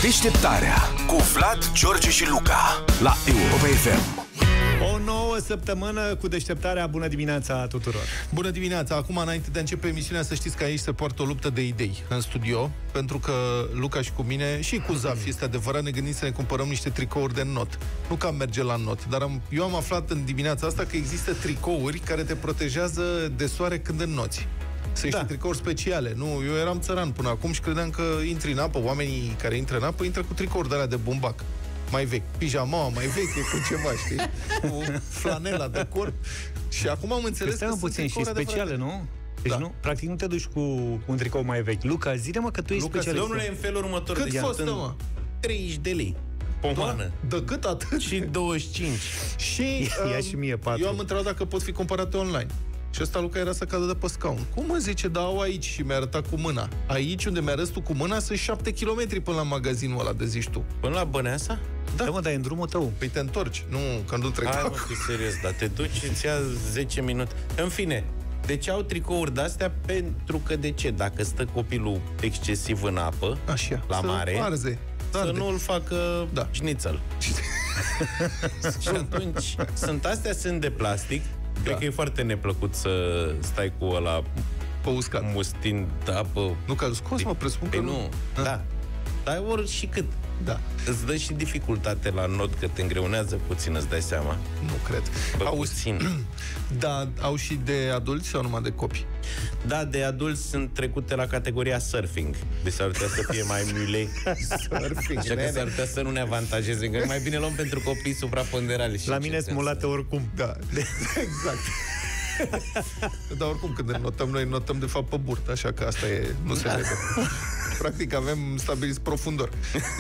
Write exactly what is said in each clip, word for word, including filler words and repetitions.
Deșteptarea cu Vlad, George și Luca la Europa F M. O nouă săptămână cu Deșteptarea. Bună dimineața tuturor! Bună dimineața! Acum, înainte de a începe emisiunea, să știți că aici se poartă o luptă de idei în studio, pentru că Luca și cu mine, și cu Zaf, este adevărat, ne gândim să ne cumpărăm niște tricouri de not. Nu că am merge la not, dar am, eu am aflat în dimineața asta că există tricouri care te protejează de soare când înnoți. Să da. tricouri speciale. Nu, eu eram țăran până acum și credeam că intri în apă, oamenii care intră în apă intră cu tricouri de alea de bumbac. Mai vechi, pijama mai veche, cu ceva, știi? Cu flanela de corp. Și acum am înțeles că, că sunt puțin și speciale, nu? Deci da. nu, practic nu te duci cu un tricou mai vechi. Luca, zi-ne mă că tu ești specialist. Domnule, în felul următor. Cât costă, mă? treizeci de lei. Pomană. De cât atât? Și douăzeci și cinci. Și ia um, și mie patru. Eu am întrebat dacă pot fi cumpărate online. Și ăsta, Luca, era să cadă de pe scaun. Cum mă zice, da, au aici, și mi-a arătat cu mâna. Aici, unde mi-a arătat tu cu mâna, sunt șapte kilometri până la magazinul ăla de zici tu. Până la Băneasa? Da, da mă, dar e în drumul tău. Păi te întorci, nu, că nu trec. Hai, mă, fi serios, dar te duci și îți ia zece minute. În fine, deci au tricouri de-astea pentru că, de ce? Dacă stă copilul excesiv în apă, așa, la mare, arze, să nu-l facă da. șnițel. Și atunci, sunt astea sunt de plastic. Da. Cred că e foarte neplăcut să stai cu ăla pe uscat, mustind apă. Nu, că scos, mă, presupun că păi nu. nu. Da. da. Dar ori și cât. Da. Îți dă și dificultate la not, că te îngreunează puțin, îți dai seama. Nu cred. Bă, au, puțin. Da, au și de adulți sau numai de copii? Da, de adulți sunt trecute la categoria surfing. Deci s-ar putea să fie mai mulei. Surfing, așa că s-ar putea să nu ne avantajeze. Că mai bine luăm pentru copii supraponderali. La mine smulate oricum. Da, exact. Dar oricum, când notăm, noi notăm de fapt pe burtă, așa că asta e, nu se vede. Practic avem stabilit profundor.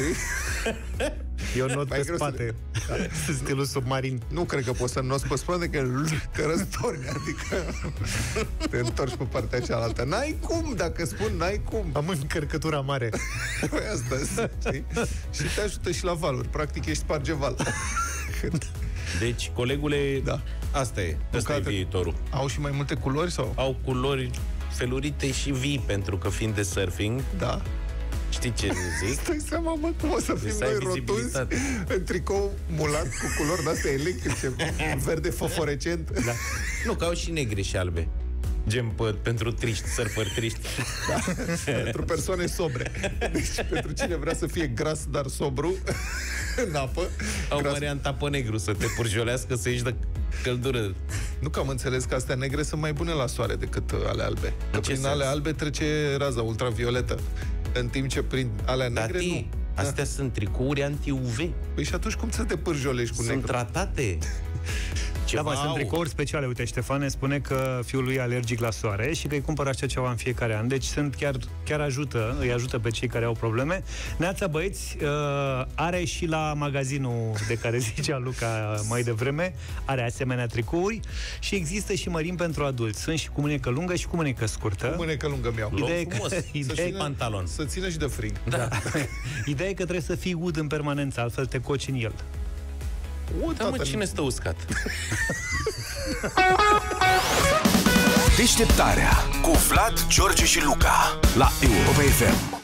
Eu not pe spate. Da. Stilul submarin. Nu cred că poți să noți pe spate, că te răstorni, adică te întorci pe partea cealaltă. N-ai cum, dacă spun, n-ai cum. Am încărcătura mare. Păi asta, știi? Și te ajută și la valuri. Practic ești spargeval. Deci, colegule, da. asta e. Ăsta e viitorul. Au și mai multe culori sau? Au culori felurite și vii, pentru că fiind de surfing. Da. Știi ce zic? Stai seama, mă, cum o să fim noi rotunzi în tricou mulat cu culori de-astea electrice, verde fosforescent. Da. Nu, că au și negri și albe. Gen pe, pentru triști, surferi triști. Da. Pentru persoane sobre. Deci pentru cine vrea să fie gras, dar sobru în apă. Au gras... varianta pe negru, să te purjolească, să ieși de căldură. Nu, că am înțeles că astea negre sunt mai bune la soare decât ale albe. Că prin sens? ale albe trece raza ultravioletă, în timp ce prin alea negre Tati, nu. astea da. sunt tricouri anti-U V. Păi și atunci cum să te pârjolești cu sunt negru? Sunt tratate. Da, bă, sunt tricouri speciale. Uite, Ștefan ne spune că fiul lui e alergic la soare și că îi cumpără așa ceva în fiecare an. Deci sunt chiar, chiar ajută, îi ajută pe cei care au probleme. Neața, băieți, uh, are și la magazinul de care zicea Luca mai devreme, are asemenea tricouri și există și mărimi pentru adulți. Sunt și cu mânecă lungă și cu mânecă scurtă. Cu mânecă lungă mi-au. Ideea că, ideea să pantalon. Să țină și de frig. Da. Da. Ideea e că trebuie să fii ud în permanență, altfel te coci în el. O, da, mă, cine stă uscat? Deșteptarea cu Vlad, George și Luca la Europa F M.